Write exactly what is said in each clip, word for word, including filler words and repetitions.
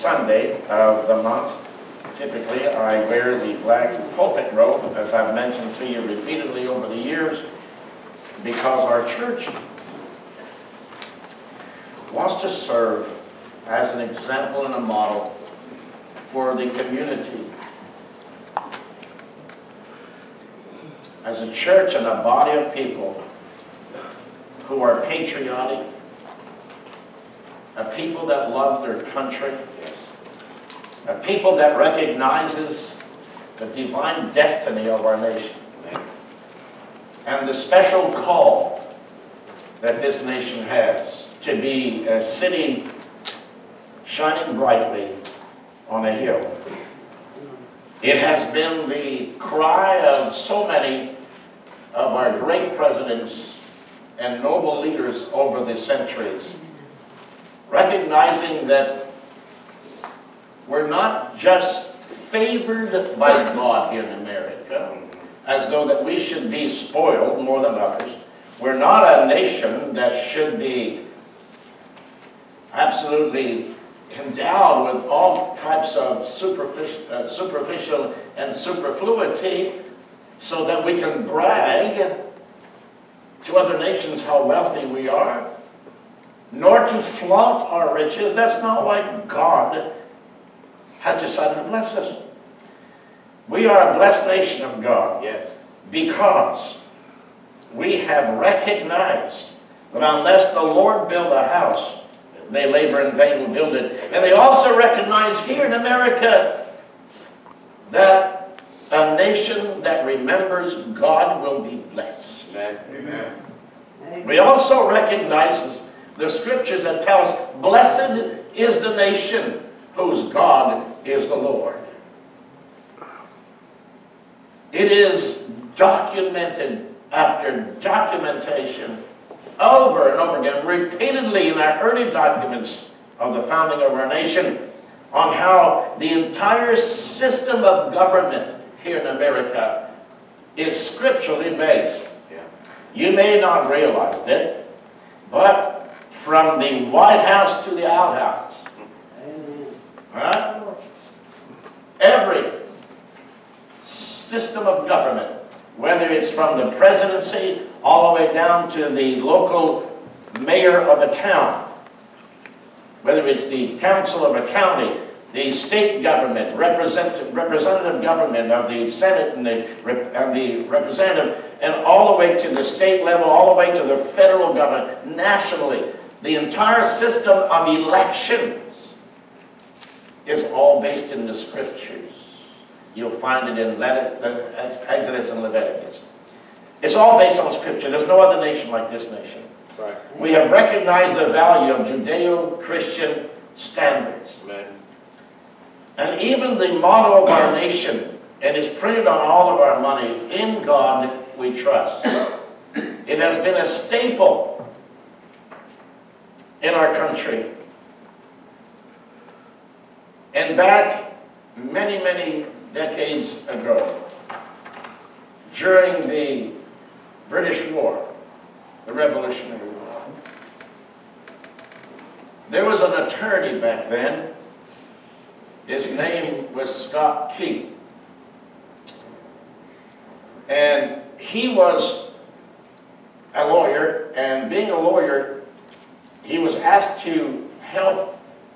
Sunday of the month. Typically, I wear the black pulpit robe, as I've mentioned to you repeatedly over the years, because our church wants to serve as an example and a model for the community. As a church and a body of people who are patriotic, a people that love their country, a people that recognizes the divine destiny of our nation and the special call that this nation has to be a city shining brightly on a hill. It has been the cry of so many of our great presidents and noble leaders over the centuries, recognizing that we're not just favored by God here in America, as though that we should be spoiled more than others. We're not a nation that should be absolutely endowed with all types of superficial, uh, superficial and superfluity so that we can brag to other nations how wealthy we are, nor to flaunt our riches. That's not why God has decided to bless us. We are a blessed nation of God, yes, because we have recognized that unless the Lord build a house, they labor in vain who build it. And they also recognize here in America that a nation that remembers God will be blessed. Amen. Amen. We also recognize the scriptures that tell us, blessed is the nation whose God is the Lord. It is documented after documentation over and over again, repeatedly in our early documents of the founding of our nation, on how the entire system of government here in America is scripturally based. Yeah. You may not realize it, but from the White House to the outhouse, right? Every system of government, whether it's from the presidency all the way down to the local mayor of a town, whether it's the council of a county, the state government, representative, representative government of the Senate and the, and the representative, and all the way to the state level, all the way to the federal government, nationally, the entire system of elections is all based in the scriptures. You'll find it in Exodus and Leviticus. It's all based on scripture. There's no other nation like this nation. Right. We have recognized the value of Judeo-Christian standards. Amen. And even the motto of our nation, and it's printed on all of our money, in God we trust. It has been a staple in our country. And back many, many decades ago, during the British War, the Revolutionary War, there was an attorney back then. His name was Scott Key. And he was a lawyer, and being a lawyer, he was asked to help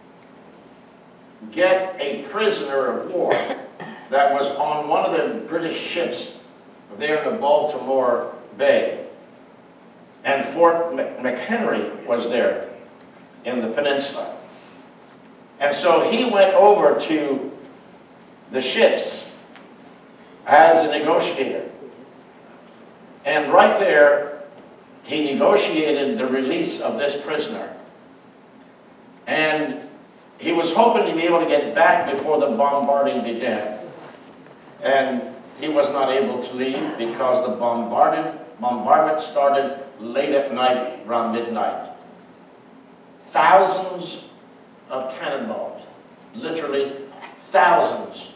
get a prisoner of war that was on one of the British ships there in the Baltimore Bay. And Fort McHenry was there in the peninsula. And so he went over to the ships as a negotiator. And right there, he negotiated the release of this prisoner. And he was hoping to be able to get back before the bombarding began. And he was not able to leave because the bombardment, bombardment started late at night, around midnight. Thousands of cannonballs, literally thousands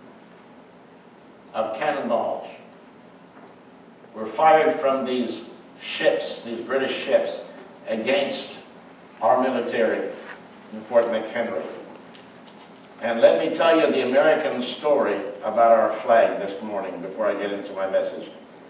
of cannonballs were fired from these ships, these British ships, against our military in Fort McHenry. And let me tell you the American story about our flag this morning before I get into my message.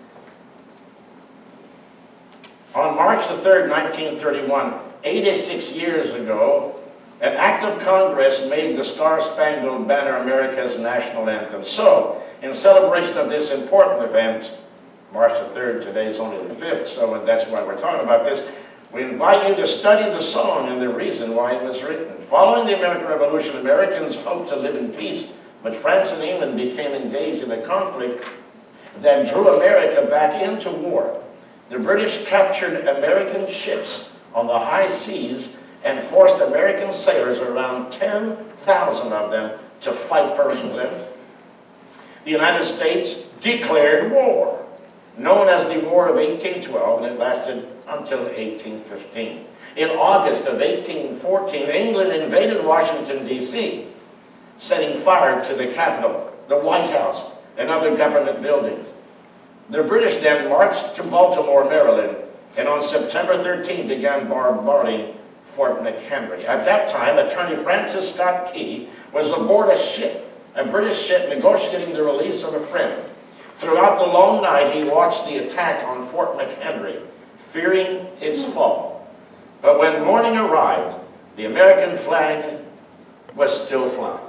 On March the third, nineteen thirty-one, eighty-six years ago, an act of Congress made the Star-Spangled Banner America's national anthem. So, in celebration of this important event, March the third, today is only the fifth, so that's why we're talking about this, we invite you to study the song and the reason why it was written. Following the American Revolution, Americans hoped to live in peace, but France and England became engaged in a conflict that drew America back into war. The British captured American ships on the high seas and forced American sailors, around ten thousand of them, to fight for England. The United States declared war, known as the War of eighteen twelve, and it lasted until eighteen fifteen. In August of eighteen fourteen, England invaded Washington, D C, setting fire to the Capitol, the White House, and other government buildings. The British then marched to Baltimore, Maryland, and on September thirteenth began bombarding Fort McHenry. At that time, Attorney Francis Scott Key was aboard a ship, a British ship negotiating the release of a friend. Throughout the long night, he watched the attack on Fort McHenry, fearing its fall. But when morning arrived, the American flag was still flying,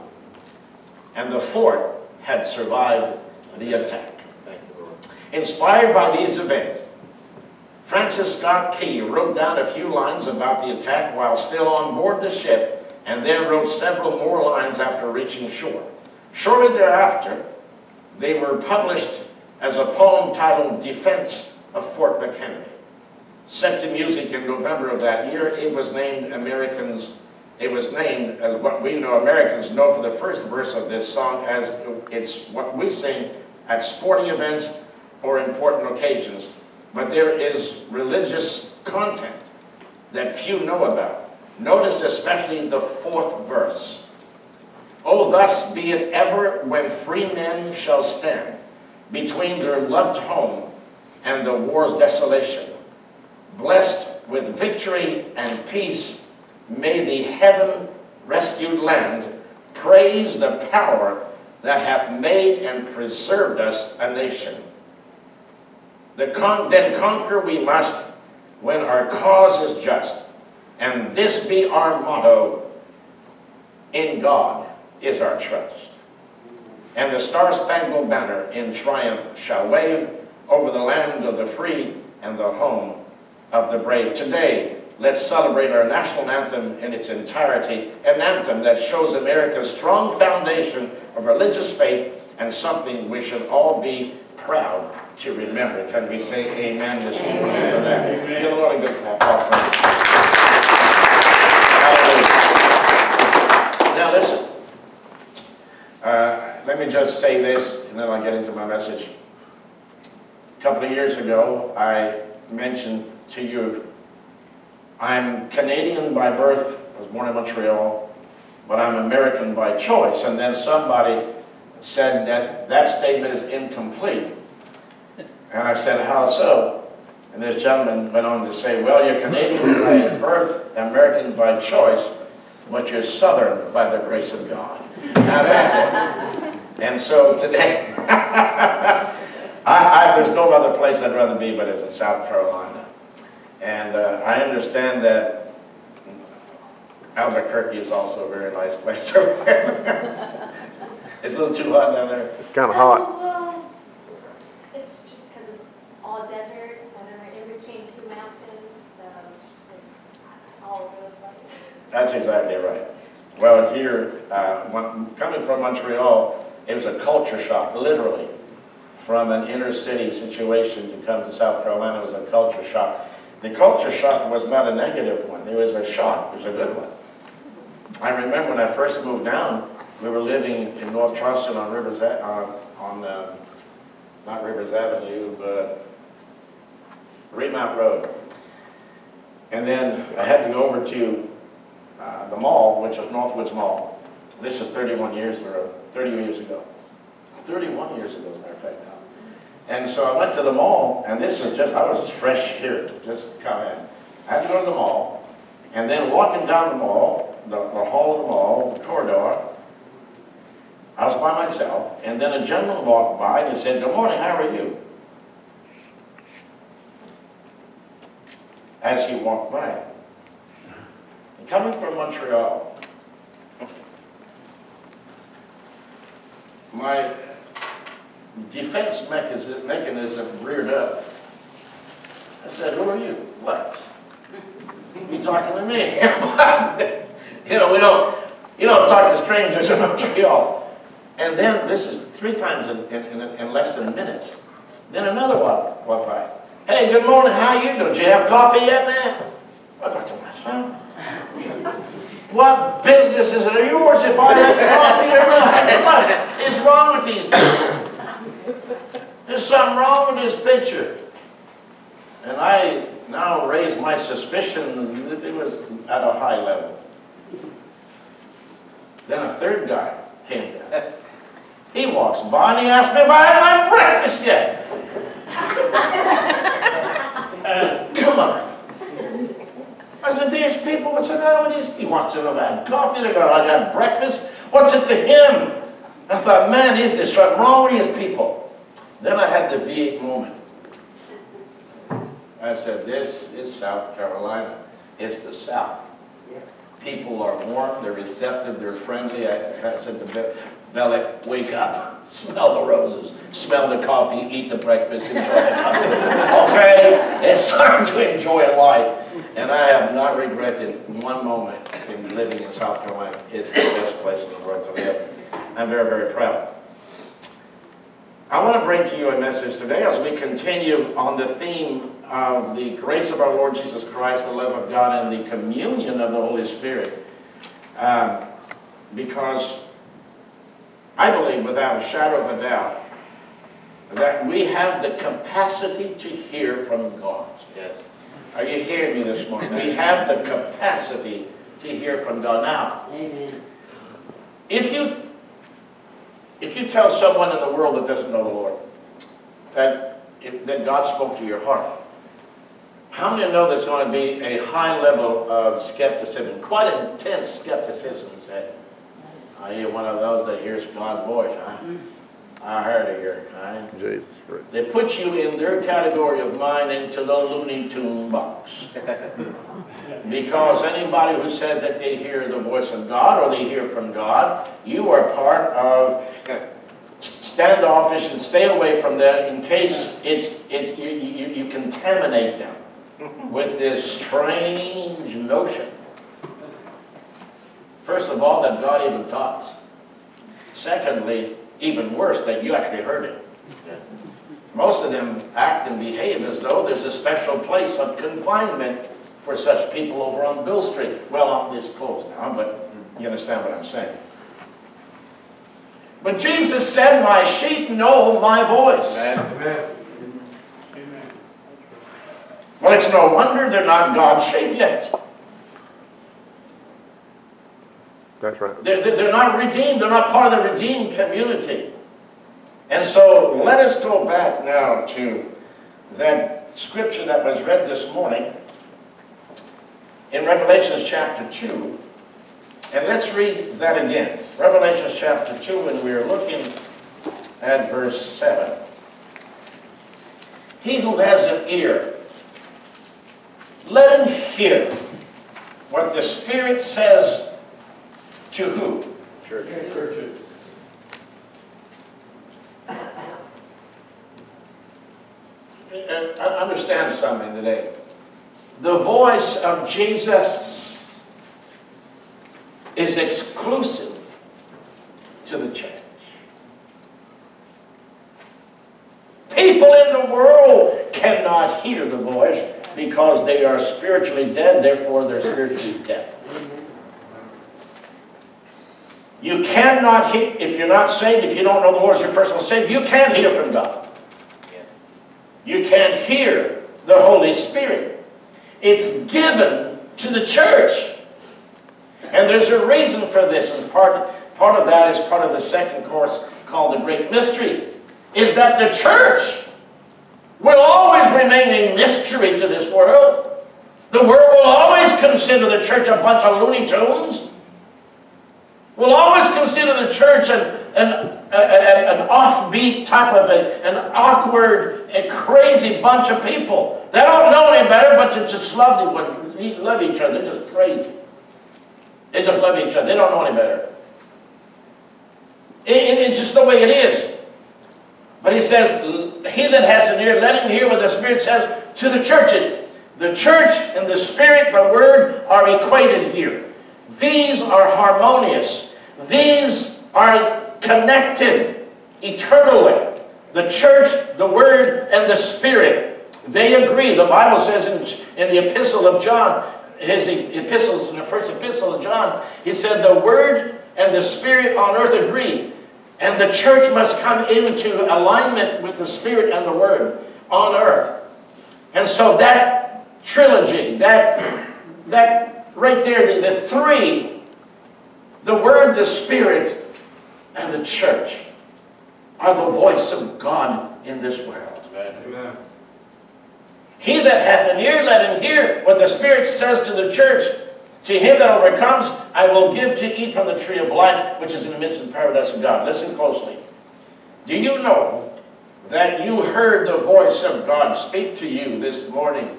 and the fort had survived the attack. Inspired by these events, Francis Scott Key wrote down a few lines about the attack while still on board the ship, and then wrote several more lines after reaching shore. Shortly thereafter, they were published as a poem titled Defense of Fort McHenry. Set to music in November of that year, it was named Americans, it was named as what we know Americans know for the first verse of this song, as it's what we sing at sporting events or important occasions. But there is religious content that few know about. Notice especially the fourth verse. Oh, thus be it ever when free men shall stand between their loved home and the war's desolation. Blessed with victory and peace, may the heaven-rescued land praise the power that hath made and preserved us a nation. The con then conquer we must when our cause is just, and this be our motto: in God is our trust. And the Star-Spangled Banner in triumph shall wave over the land of the free and the home of the brave. Today, let's celebrate our national anthem in its entirety, an anthem that shows America's strong foundation of religious faith and something we should all be proud to remember. Can we say amen this morning for that? Amen. Give the Lord a good clap. Now listen, uh, let me just say this and then I'll get into my message. A couple of years ago, I mentioned to you, I'm Canadian by birth, I was born in Montreal, but I'm American by choice. And then somebody said that that statement is incomplete. And I said, how so? And this gentleman went on to say, well, you're Canadian by birth, American by choice, but you're Southern by the grace of God. Now that, and so today, I, I, there's no other place I'd rather be but it's in South Carolina. And uh, I understand that Albuquerque is also a very nice place to live. It's a little too hot down there. It's kind of hot. Well, it's just because it's all desert, and then we're in between two mountains, so it's just like all over the place. That's exactly right. Well, if you're uh, one, coming from Montreal, it was a culture shock, literally. From an inner city situation to come to South Carolina, it was a culture shock. The culture shock was not a negative one. It was a shock. It was a good one. I remember when I first moved down, we were living in North Charleston on Rivers, uh, on uh, not Rivers Avenue, but Remount Road. And then I had to go over to uh, the mall, which is Northwoods Mall. This is thirty-one years ago, thirty years ago. thirty-one years ago, as a matter of fact now. And so I went to the mall, and this is just, I was fresh here, just come in. I had to go to the mall, and then walking down the mall, the, the hall of the mall, the corridor, by myself, and then a gentleman walked by and he said, "Good morning, how are you?" As he walked by. And coming from Montreal, my defense mechanism, mechanism reared up. I said, "Who are you?" "What? You talking to me?" You know, we don't, you don't talk to strangers in Montreal. And then, this is three times in, in, in less than minutes. Then another one walked by. "Hey, good morning, how you doing? Did you have coffee yet, man?" I thought to myself, what business is it yours if I have coffee or not? What is wrong with these people? There's something wrong with this picture. And I now raise my suspicion that it was at a high level. Then a third guy came down. He walks by and he asked me if I had my breakfast yet. Come on. I said, "These people, what's the matter with these people?" He wants to know if I had coffee. They go, "I got breakfast." What's it to him? I thought, man, is there something wrong with these people? Then I had the V eight moment. I said, this is South Carolina. It's the South. People are warm, they're receptive, they're friendly. I, I said to Belec, "Wake up, smell the roses, smell the coffee, eat the breakfast, enjoy the company." Okay? It's time to enjoy life. And I have not regretted one moment in living in South Carolina. It's the best place in the world to live. I'm very, very proud. I want to bring to you a message today as we continue on the theme of the grace of our Lord Jesus Christ, the love of God, and the communion of the Holy Spirit. Um, because I believe without a shadow of a doubt that we have the capacity to hear from God. Yes. Are you hearing me this morning? We have the capacity to hear from God. Now, Amen. if you if you tell someone in the world that doesn't know the Lord that, if, that God spoke to your heart, how many know there's going to be a high level of skepticism, quite intense skepticism? Say, "Are you one of those that hears God's voice, huh? I heard of your kind." Jesus, right. They put you in their category of mind into the Looney Tune box. Because anybody who says that they hear the voice of God or they hear from God, you are part of standoffish and stay away from that in case it's, it, you, you, you contaminate them with this strange notion. First of all, that God even talks. Secondly, even worse, that you actually heard it. Most of them act and behave as though there's a special place of confinement for such people over on Bill Street. Well, it's closed now, but you understand what I'm saying. But Jesus said, "My sheep know my voice." Amen. Well, it's no wonder they're not God's sheep yet. That's right. They're, they're not redeemed. They're not part of the redeemed community. And so let us go back now to that scripture that was read this morning in Revelation chapter two. And let's read that again. Revelation chapter two, and we're looking at verse seven. He who has an ear, let him hear what the Spirit says to who? Churches. Churches. And understand something today. The voice of Jesus is exclusive to the church. People in the world cannot hear the voice because they are spiritually dead, therefore they're spiritually deaf. You cannot hear, if you're not saved, if you don't know the Lord as your personal Savior, you can't hear from God. You can't hear the Holy Spirit. It's given to the church. And there's a reason for this, and part, part of that is part of the second course called the Great Mystery, is that the church will always remain a mystery to this world. The world will always consider the church a bunch of Looney Tunes. Will always consider the church an an, a, a, an offbeat type of a, an awkward and crazy bunch of people. They don't know any better, but to just love, the, love each other. They're just crazy. They just love each other. They don't know any better. It, it, it's just the way it is. But he says, he that has an ear, let him hear what the Spirit says to the churches. The church and the Spirit, the Word, are equated here. These are harmonious. These are connected eternally. The church, the Word, and the Spirit, they agree. The Bible says in, in the epistle of John, his epistles, in the first epistle of John, he said the Word and the Spirit on earth agree. And the church must come into alignment with the Spirit and the Word on earth. And so that trilogy, that, that right there, the, the three, the Word, the Spirit, and the church, are the voice of God in this world. Amen. He that hath an ear, let him hear what the Spirit says to the church. To him that overcomes, I will give to eat from the tree of life, which is in the midst of the paradise of God. Listen closely. Do you know that you heard the voice of God speak to you this morning?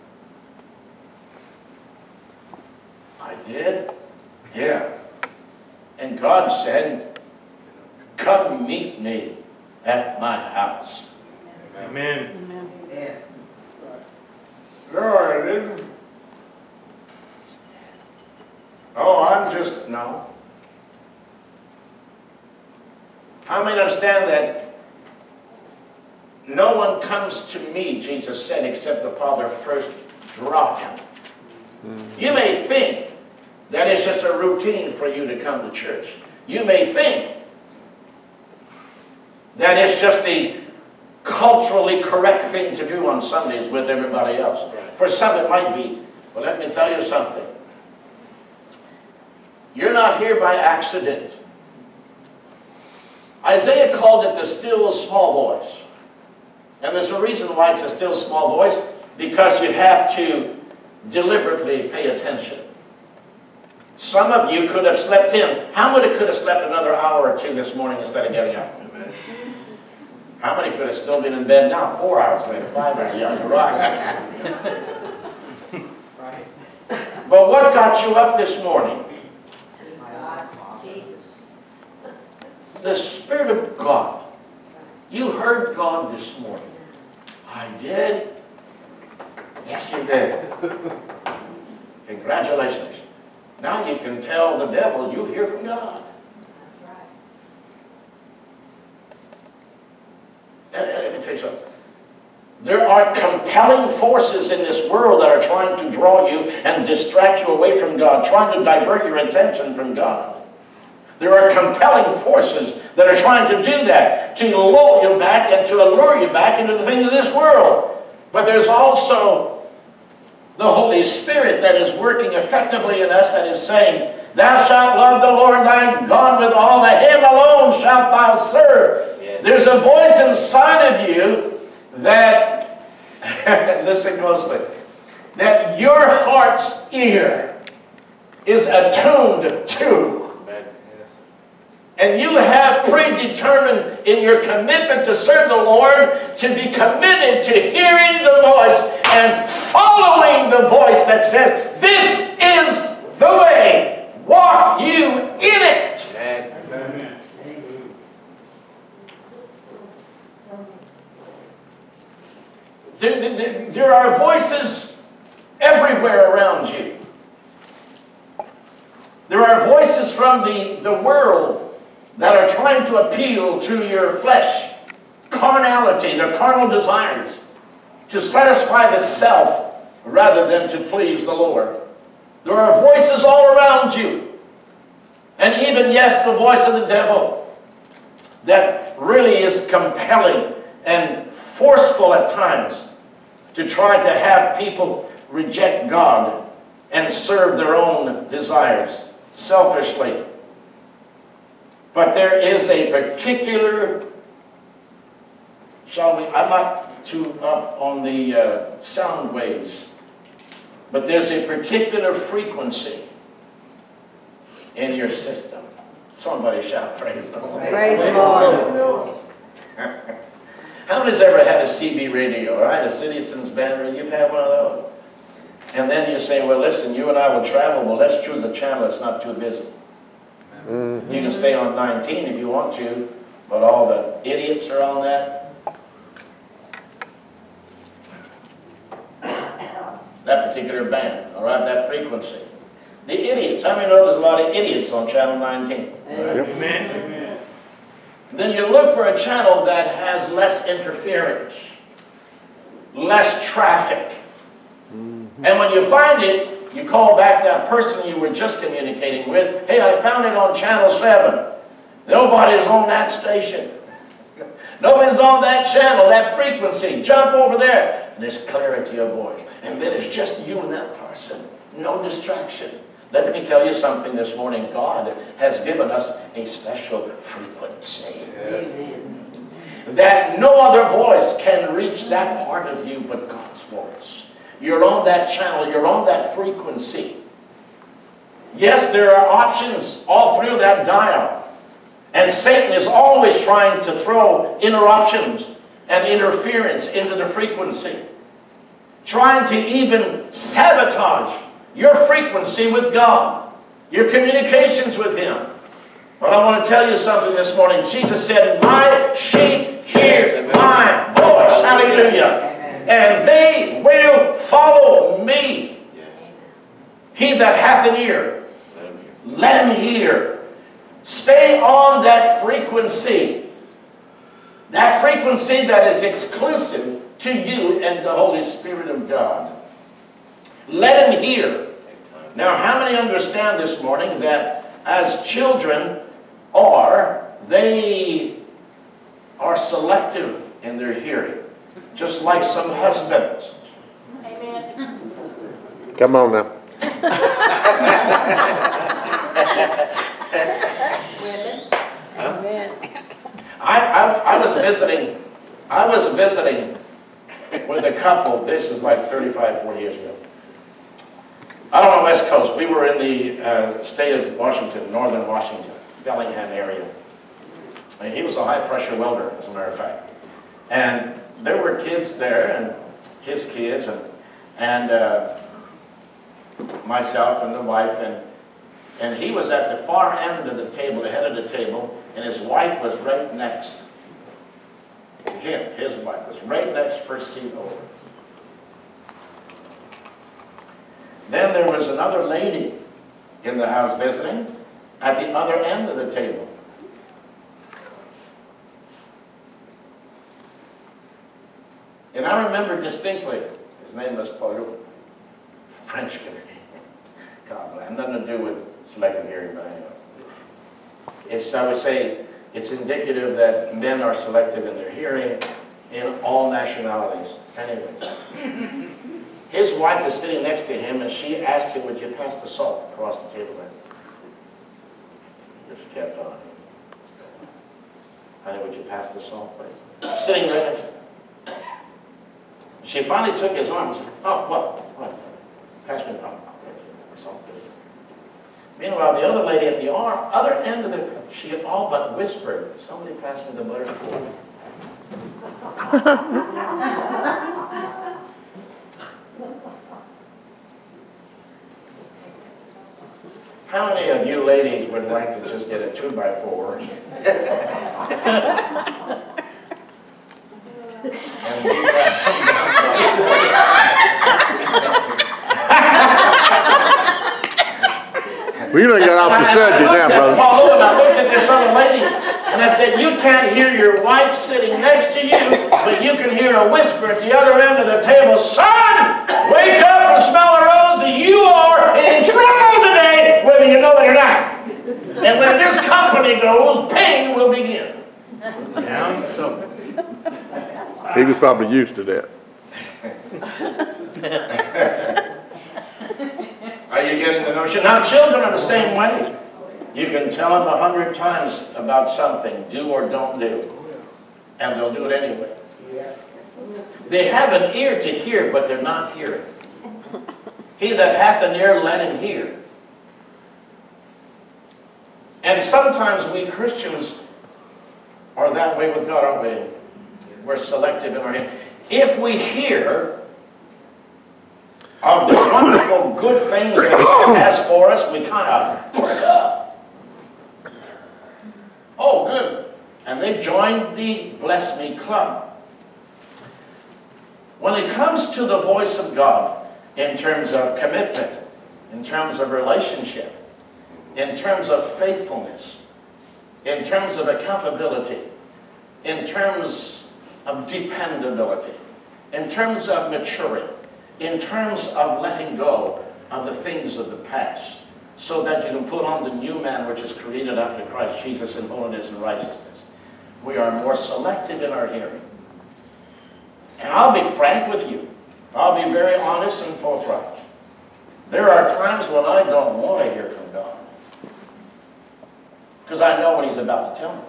I did? Yeah. And God said, come meet me at my house. Amen. Amen. Yeah. No, I didn't. Oh, I'm just, no. How many understand that no one comes to me, Jesus said, except the Father first draw him? Mm-hmm. You may think that it's just a routine for you to come to church. You may think that it's just the culturally correct thing to do on Sundays with everybody else. For some it might be. But let me tell you something. You're not here by accident. Isaiah called it the still small voice. And there's a reason why it's a still small voice, because you have to deliberately pay attention. Some of you could have slept in. How many could have slept another hour or two this morning instead of getting up? Amen. How many could have still been in bed now? Four hours later, five hours. Yeah, you're right. But what got you up this morning? The Spirit of God. You heard God this morning. I did? Yes, you did. Congratulations. Now you can tell the devil you hear from God. And, and let me tell you something. There are compelling forces in this world that are trying to draw you and distract you away from God, trying to divert your attention from God. There are compelling forces that are trying to do that, to lull you back and to allure you back into the things of this world. But there's also the Holy Spirit that is working effectively in us, that is saying, thou shalt love the Lord thy God with all, the him alone shalt thou serve. Yes. There's a voice inside of you that, listen closely, that your heart's ear is attuned to. And you have predetermined in your commitment to serve the Lord to be committed to hearing the voice and following the voice that says, this is the way, walk you in it. Amen. There, there, there are voices everywhere around you. There are voices from the, the world that are trying to appeal to your flesh, carnality, the carnal desires, to satisfy the self rather than to please the Lord. There are voices all around you. And even, yes, the voice of the devil that really is compelling and forceful at times to try to have people reject God and serve their own desires selfishly. But there is a particular, shall we, I'm not too up on the uh, sound waves, but there's a particular frequency in your system. Somebody shout praise the Lord. Praise the Lord. How many's ever had a C B radio, right? A Citizens Band radio? You've had one of those? And then you say, well, listen, you and I will travel. Well, let's choose a channel that's not too busy. Mm-hmm. You can stay on nineteen if you want to, but all the idiots are on that. That particular band, all right, that frequency. The idiots. How many know there's a lot of idiots on channel nineteen? Right? Amen. Amen. Then you look for a channel that has less interference, less traffic. Mm-hmm. And when you find it, you call back that person you were just communicating with. Hey, I found it on channel seven. Nobody's on that station. Nobody's on that channel, that frequency. Jump over there. And there's clarity of voice. And then it's just you and that person. No distraction. Let me tell you something this morning. God has given us a special frequency. Amen. That no other voice can reach that part of you but God's voice. You're on that channel. You're on that frequency. Yes, there are options all through that dial. And Satan is always trying to throw interruptions and interference into the frequency. Trying to even sabotage your frequency with God, your communications with Him. But I want to tell you something this morning. Jesus said, my sheep hear my voice. Hallelujah. And they will follow me. He that hath an ear, let him hear. Stay on that frequency. That frequency that is exclusive to you and the Holy Spirit of God. Let him hear. Now, how many understand this morning that as children are, they are selective in their hearing, just like some husbands. Amen. Come on now. Amen. I, I, I was visiting, I was visiting with a couple, this is like thirty-five, forty years ago. Out on the West Coast, we were in the uh, state of Washington, northern Washington, Bellingham area. And he was a high-pressure welder, as a matter of fact. And there were kids there, and his kids, and, and uh, myself and the wife, and, and he was at the far end of the table, the head of the table, and his wife was right next to him. His wife was right next, first seat over. Then there was another lady in the house visiting at the other end of the table. And I remember distinctly, his name was Paul, French Canadian. God bless. Nothing to do with selective hearing, but anyways. It's, I would say, it's indicative that men are selective in their hearing in all nationalities. Anyways. His wife is sitting next to him, and she asked him, would you pass the salt across the table there? He just kept on. Honey, would you pass the salt, please? Sitting right next to him. She finally took his arm and said, oh, what? What? Pass me the salt, please. Meanwhile, the other lady at the arm, other end of the, she had all but whispered, somebody pass me the butter. How many of you ladies would like to just get a two by four? and do We done got off the subject now, brother. Paulo, and I looked at this other lady, and I said, you can't hear your wife sitting next to you, but you can hear a whisper at the other end of the table, son, wake up and smell the roses. You are in trouble today, whether you know it or not. And when this company goes, pain will begin. Down so. He was probably used to that. Are you getting the notion? Now, children are the same way. You can tell them a hundred times about something, do or don't do, and they'll do it anyway. They have an ear to hear, but they're not hearing. He that hath an ear, let him hear. And sometimes we Christians are that way with God, aren't we? We're selective in our hearing. If we hear of the wonderful good things that God has for us, we kind of perk up. Oh, good. And they joined the Bless Me Club. When it comes to the voice of God, in terms of commitment, in terms of relationship, in terms of faithfulness, in terms of accountability, in terms of dependability, in terms of maturing, in terms of letting go of the things of the past, so that you can put on the new man which is created after Christ Jesus in holiness and righteousness. We are more selective in our hearing. And I'll be frank with you. I'll be very honest and forthright. There are times when I don't want to hear from God, because I know what He's about to tell me.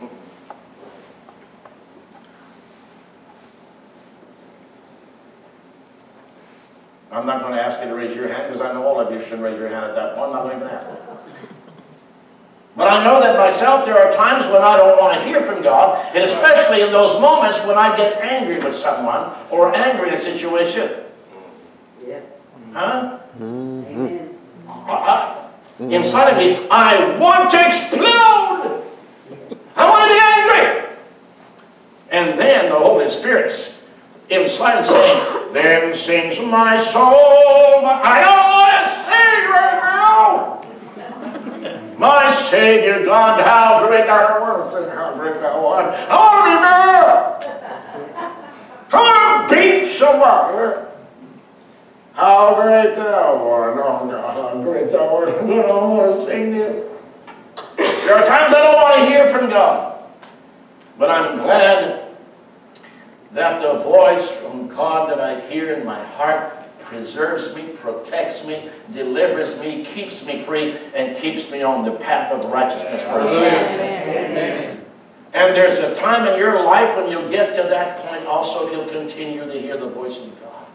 I'm not going to ask you to raise your hand, because I know all of you should raise your hand at that point. I'm not going to even ask you. But I know that myself, there are times when I don't want to hear from God, and especially in those moments when I get angry with someone or angry in a situation. Yeah. Huh? Amen. I, I, inside of me, I want to explode. I want to be angry. And then the Holy Spirit's inside saying, then sings my soul, but I don't want to sing right now. My Savior God, how great thou art. How great thou art. I want to be mad. I want to beat somebody. How great thou art. Oh God, how great thou art. I don't want to sing this. There are times I don't want to hear from God. But I'm glad that the voice from God that I hear in my heart preserves me, protects me, delivers me, keeps me free, and keeps me on the path of righteousness for His name's sake. And there's a time in your life when you'll get to that point also if you'll continue to hear the voice of God.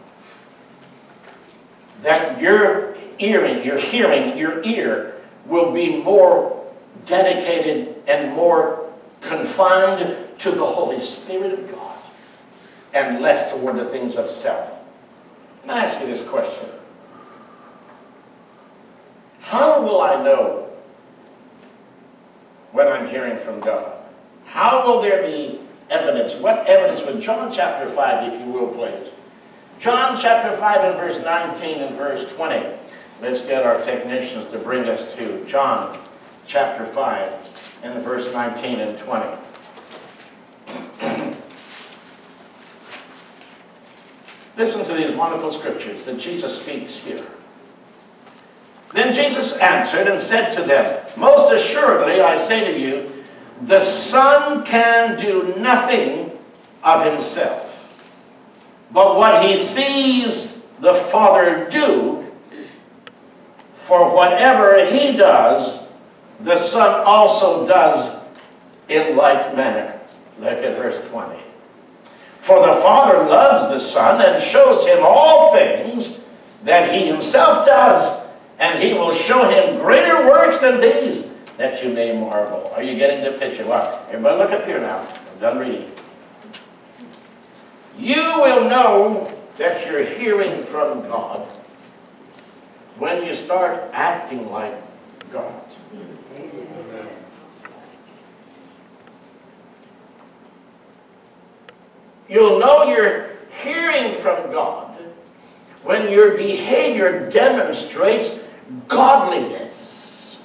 That your hearing, your hearing, your ear will be more dedicated and more confined to the Holy Spirit of God and less toward the things of self. Can I ask you this question? How will I know when I'm hearing from God? How will there be evidence? What evidence would John chapter five, if you will, please? John chapter five and verse nineteen and verse twenty. Let's get our technicians to bring us to John chapter five and verse nineteen and twenty. Listen to these wonderful scriptures that Jesus speaks here. Then Jesus answered and said to them, most assuredly I say to you, the Son can do nothing of himself, but what he sees the Father do, for whatever he does, the Son also does in like manner. Look at verse twenty. For the Father loves the Son and shows him all things that he himself does, and he will show him greater works than these, that you may marvel. Are you getting the picture? Well, everybody look up here now. I'm done reading. You will know that you're hearing from God when you start acting like God. Amen. You'll know you're hearing from God when your behavior demonstrates godliness.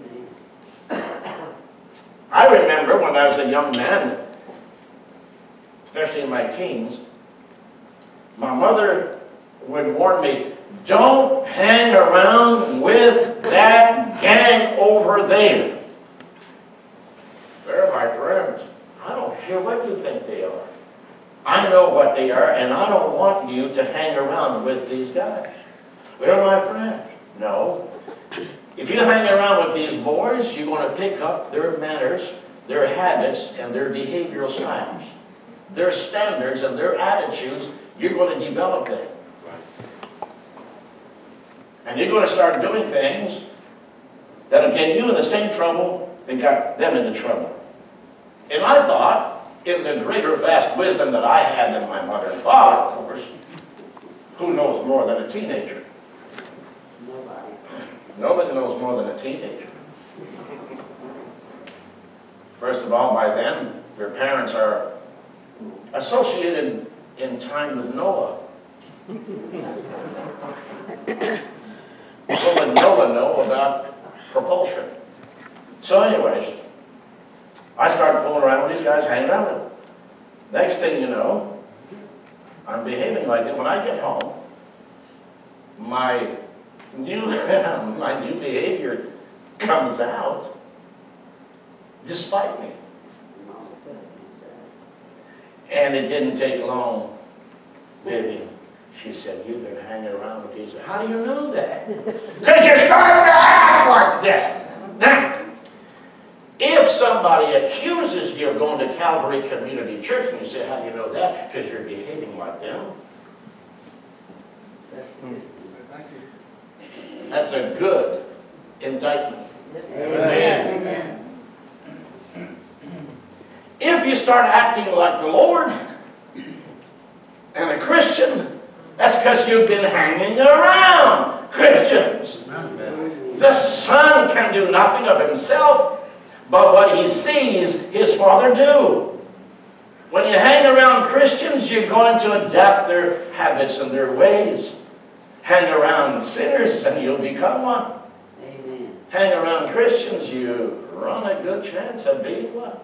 I remember when I was a young man, especially in my teens, my mother would warn me, don't hang around with that gang over there. They're my friends. I don't care what you think they are. I know what they are, and I don't want you to hang around with these guys. They're my friends. No. If you hang around with these boys, you're going to pick up their manners, their habits, and their behavioral styles. Their standards and their attitudes, you're going to develop them. And you're going to start doing things that'll get you in the same trouble and got them into trouble. And I thought, in the greater vast wisdom that I had than my mother and father, of course, who knows more than a teenager? Nobody. Nobody knows more than a teenager. First of all, by then, their parents are associated in time with Noah. What would Noah know about propulsion? So anyways, I started fooling around with these guys, hanging around with them. Next thing you know, I'm behaving like it. When I get home, my new, my new behavior comes out despite me. And it didn't take long, baby. She said, you've been hanging around with these. How do you know that? Because you're starting to act like that. Now, if somebody accuses you of going to Calvary Community Church, and you say, how do you know that? Because you're behaving like them. That's a good indictment. Amen. Amen. If you start acting like the Lord and a Christian, that's because you've been hanging around Christians. The Son can do nothing of himself but what he sees his Father do. When you hang around Christians, you're going to adapt their habits and their ways. Hang around sinners and you'll become one. Amen. Hang around Christians, you run a good chance of being one.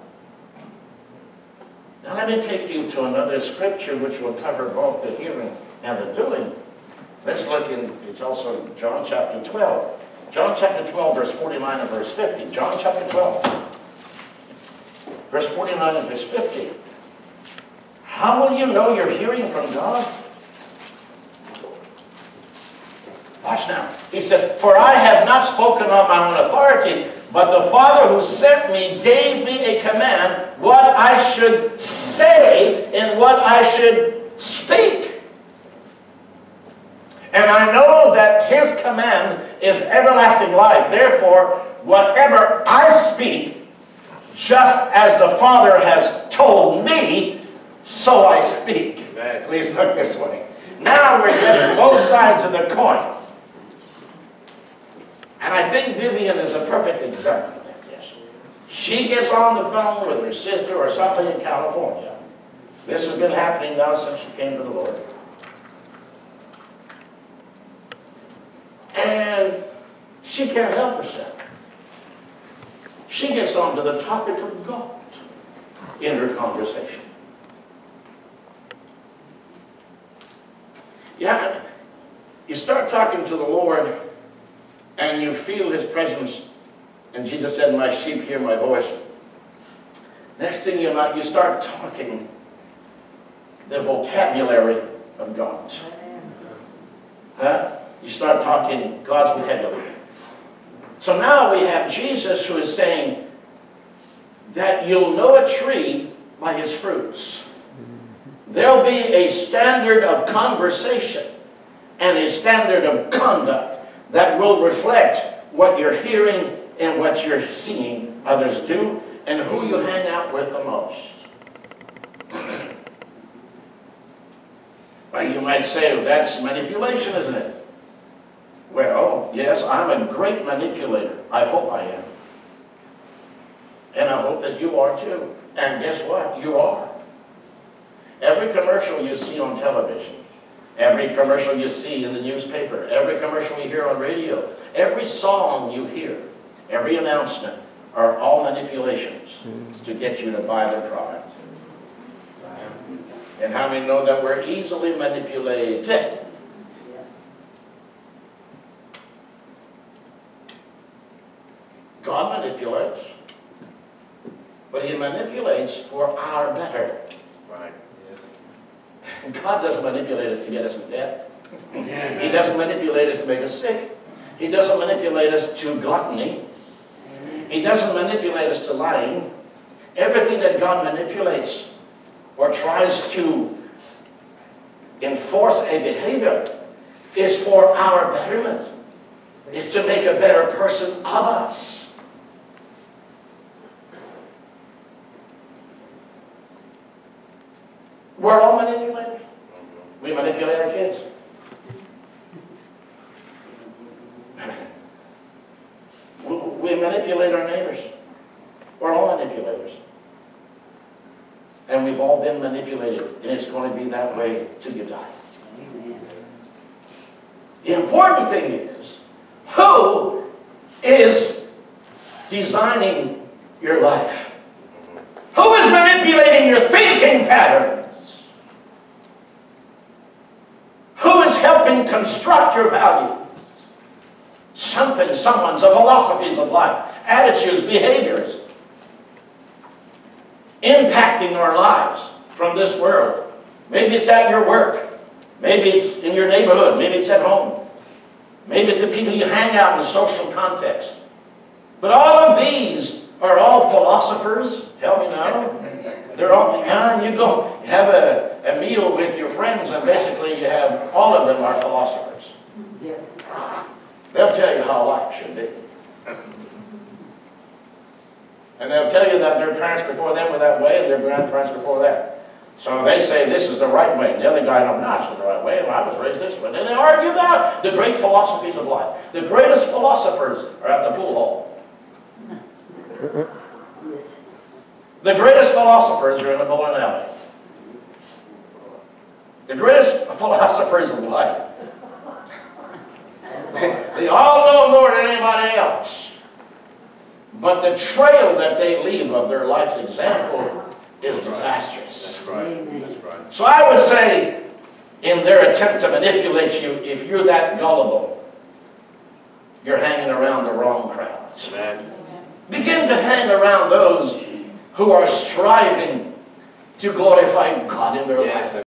Now let me take you to another scripture which will cover both the hearing and the doing. Let's look in, it's also John chapter twelve. John chapter twelve, verse forty-nine and verse fifty. John chapter twelve, verse forty-nine and verse fifty. How will you know you're hearing from God? Watch now. He says, for I have not spoken on my own authority, but the Father who sent me gave me a command what I should say and what I should speak. And I know that his command is everlasting life. Therefore, whatever I speak, just as the Father has told me, so I speak. Amen. Please look this way. Now we're getting both sides of the coin. And I think Vivian is a perfect example of this. She gets on the phone with her sister or something in California. This has been happening now since she came to the Lord. And she can't help herself. She gets on to the topic of God in her conversation. Yeah, you start talking to the Lord and you feel his presence, and Jesus said, my sheep hear my voice. Next thing you know, you start talking the vocabulary of God. Huh? You start talking God's vocabulary. So now we have Jesus who is saying that you'll know a tree by his fruits. There'll be a standard of conversation and a standard of conduct that will reflect what you're hearing and what you're seeing others do and who you hang out with the most. Well, you might say, well, that's manipulation, isn't it? Well, yes, I'm a great manipulator. I hope I am. And I hope that you are too. And guess what? You are. Every commercial you see on television, every commercial you see in the newspaper, every commercial you hear on radio, every song you hear, every announcement are all manipulations to get you to buy their product. And how many know that we're easily manipulated? God manipulates, but he manipulates for our better. Right. God doesn't manipulate us to get us in debt. He doesn't manipulate us to make us sick. He doesn't manipulate us to gluttony. He doesn't manipulate us to lying. Everything that God manipulates or tries to enforce a behavior is for our betterment. Is to make a better person of us. We're all manipulators. We manipulate our kids. We we manipulate our neighbors. We're all manipulators. And we've all been manipulated, and it's going to be that way till you die. Amen. The important thing is, who is designing your life? Who is manipulating your thinking patterns? Who is helping construct your values? Something, someone's, the philosophies of life, attitudes, behaviors, impacting our lives from this world. Maybe it's at your work. Maybe it's in your neighborhood. Maybe it's at home. Maybe it's the people you hang out in social context. But all of these are all philosophers. Help me now. They're all, and you go have a, a meal with your friends, and basically you have, all of them are philosophers. Yeah. They'll tell you how life should be. And they'll tell you that their parents before them were that way, and their grandparents before that. So they say this is the right way. And the other guy, no, not the right way. Well, I was raised this way. And then they argue about the great philosophies of life. The greatest philosophers are at the pool hall. Yes. The greatest philosophers are in the bowling alley. The greatest philosophers of life. They all know more than anybody else. But the trail that they leave of their life's example is disastrous. That's right. That's right. So I would say, in their attempt to manipulate you, if you're that gullible, you're hanging around the wrong crowds. Amen. Begin to hang around those who are striving to glorify God in their Yes. life.